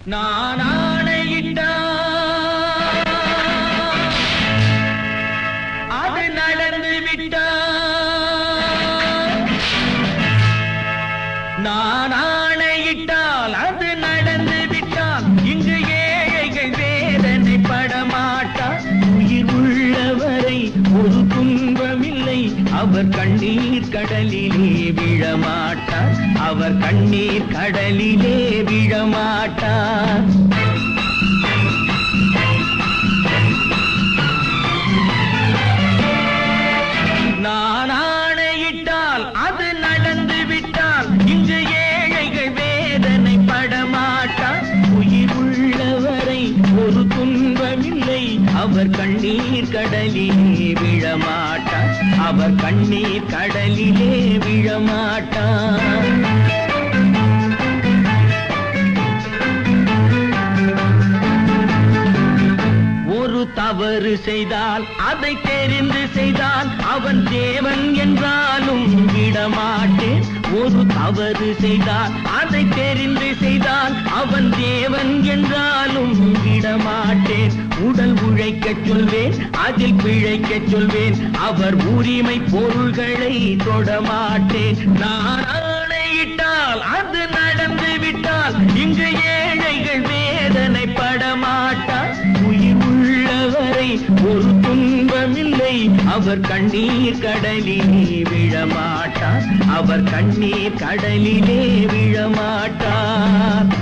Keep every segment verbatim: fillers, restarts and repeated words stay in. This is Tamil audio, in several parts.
நான் ஆணையிட்டால் அது நடந்து விட்டால், நான் ஆணையிட்டால் அது நடந்து விட்டால், இங்கு ஏழைகள் வேதனை படமாட்டார். உயிர் உள்ளவரை ஒரு துன்பமில்லை, அவர் கண்ணீர் கடலிலே விழமாட்டார், அவர் கண்ணீர் கடலிலே விழமாட்டார். நான் ஆணையிட்டால் அது நடந்து விட்டால், இங்கு ஏழைகள் வேதனை படமாட்டார். உயிர் உள்ளவரை ஒரு துன்பமில்லை, அவர் கண்ணீர் கடலிலே விழமாட்டார், அவர் கண்ணீர் கடலிலே விழமாட்டார். ஒரு தவறு செய்தால் அதை தெரிந்து செய்தால் அவன் தேவன் என்றாலும் விடமாட்டேன். ஒரு தவறு செய்தால் அதை தெரிந்து செய்தால் அவன் தேவன் என்றாலும் விடமாட்டேன். உடல் உழைக்கச் சொல்வேன், அதில் பிழைக்கச் சொல்வேன், அவர் உரிமை பொருள்களை தொடமாட்டேன். நான் ஆணையிட்டால் அது நடந்து விட்டால், இங்கு ஏழைகள் வேதனை படமாட்டார். உயிர் உள்ளவரை ஒரு துன்பமில்லை, அவர் கண்ணீர் கடலிலே விழமாட்டார், அவர் கண்ணீர் கடலிலே விழமாட்டார்.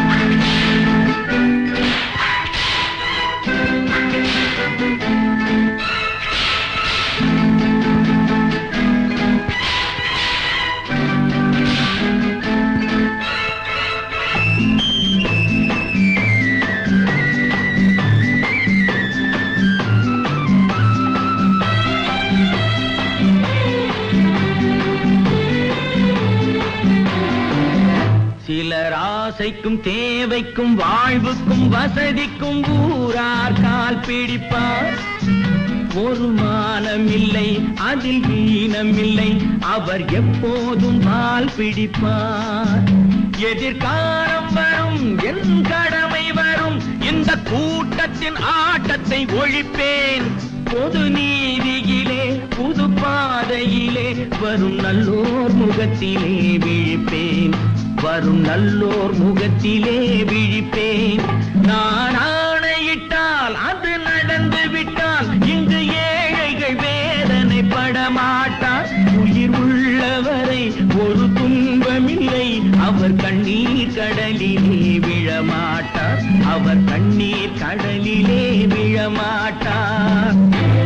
சிலர் ஆசைக்கும் தேவைக்கும் வாழ்வுக்கும் வசதிக்கும் ஊரார் கால் பிடிப்பார். ஒரு மானம் இல்லை, அதில் ஈனம் இல்லை, அவர் எப்போதும் கால் பிடிப்பார். எதிர்காலம் வரும், என் கடமை வரும், இந்த கூட்டத்தின் ஆட்டத்தை ஒழிப்பேன். பொது நீதியிலே புது பாதையிலே வரும் நல்லோர் முகத்திலே விழிப்பேன், வரும் நல்லோர் முகத்திலே விழிப்பேன். நான் ஆணையிட்டால் அது நடந்து விட்டால், இங்கு ஏழைகள் வேதனை படமாட்டார். உயிர் உள்ளவரை ஒரு துன்பமில்லை, அவர் கண்ணீர் கடலிலே விழமாட்டார், அவர் கண்ணீர் கடலிலே விழமாட்டார்.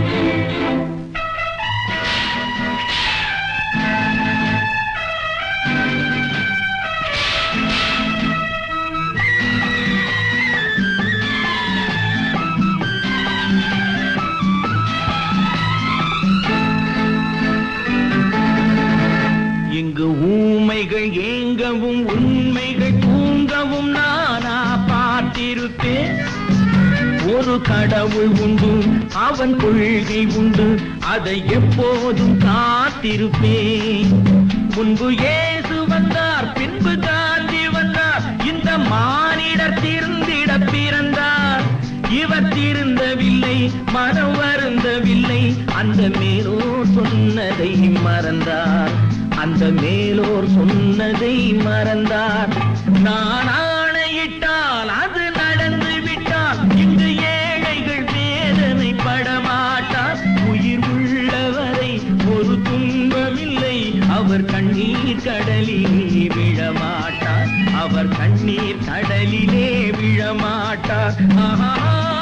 இங்கு ஊமைகள் ஏங்கவும் உண்மைகள் தூங்கவும் நானா பார்த்திருப்பேன். ஒரு கடவுள் உண்டு, அவன் கொள்கை உண்டு, அதை எப்போதும் காத்திருப்பேன். முன்பு இயேசு வந்தார், பின்பு காந்தி வந்தார், இந்த மானிடர் திருந்திட பிறந்தார். இவர் திருந்தவில்லை, மனம் வருந்தவில்லை, அந்த மேலோர் சொன்னதை மறந்தார், அந்த மேலோர் சொன்னதை மறந்தார். நான் ஆணையிட்டால் அது நடந்து விட்டால், இங்கு ஏழைகள் வேதனை படமாட்டார். உயிர் உள்ளவரை ஒரு துன்பமில்லை, அவர் கண்ணீர் கடலிலே விழமாட்டார், அவர் கண்ணீர் கடலிலே விழமாட்டார். ஆஹா.